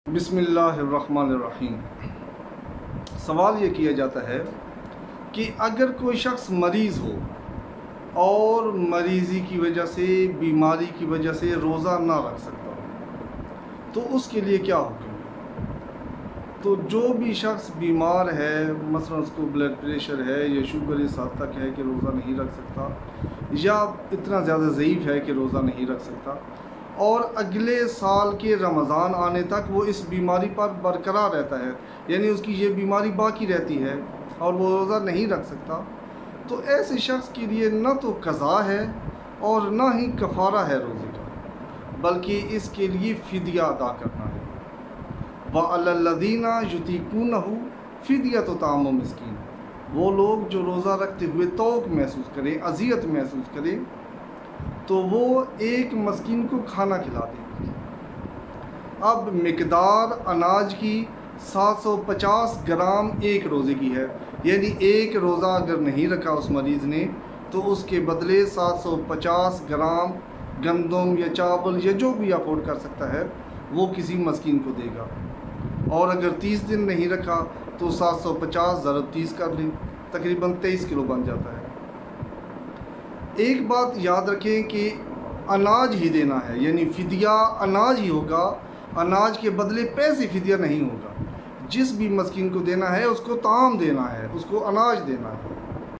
बिस्मिल्लाहिर्रहमानिर्रहीम। सवाल ये किया जाता है कि अगर कोई शख्स मरीज़ हो और मरीज़ी की वजह से, बीमारी की वजह से रोज़ा ना रख सकता हो तो उसके लिए क्या हुक्म है। तो जो भी शख्स बीमार है, मसलन उसको ब्लड प्रेशर है या शुगर इस हद तक है कि रोज़ा नहीं रख सकता, या इतना ज़्यादा ज़ईफ़ है कि रोज़ा नहीं रख सकता और अगले साल के रमज़ान आने तक वो इस बीमारी पर बरकरार रहता है, यानी उसकी ये बीमारी बाकी रहती है और वो रोज़ा नहीं रख सकता, तो ऐसे शख्स के लिए न तो क़ज़ा है और न ही कफ़ारा है रोज़े का, बल्कि इसके लिए फ़िदिया अदा करना है। व अलल्लज़ीना युतीक़ूनहु फ़िदियतु ताअमु मिस्कीन। वो लोग जो रोज़ा रखते हुए तौक महसूस करें, अज़ियत महसूस करें, तो वो एक मस्कीन को खाना खिला दें। अब मिकदार अनाज की 750 ग्राम एक रोज़े की है, यानी एक रोज़ा अगर नहीं रखा उस मरीज़ ने तो उसके बदले 750 ग्राम गंदम या चावल या जो भी अफोर्ड कर सकता है वो किसी मस्कीन को देगा। और अगर 30 दिन नहीं रखा तो 750 ज़रब 30 कर लें, तकरीबन 23 किलो बन जाता है। एक बात याद रखें कि अनाज ही देना है, यानी फ़िदिया अनाज ही होगा, अनाज के बदले पैसे फ़िदिया नहीं होगा। जिस भी मस्कीन को देना है उसको ताम देना है, उसको अनाज देना है।